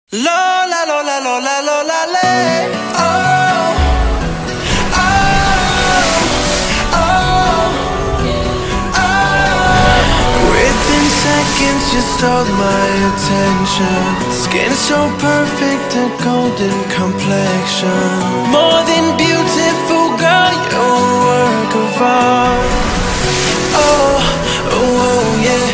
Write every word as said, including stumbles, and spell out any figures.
La la la la la la la la la. Oh, oh, oh, oh. Within seconds you stole my attention. Skin so perfect, a golden complexion. More than beautiful, girl, you're a work of art. Oh, oh, oh yeah.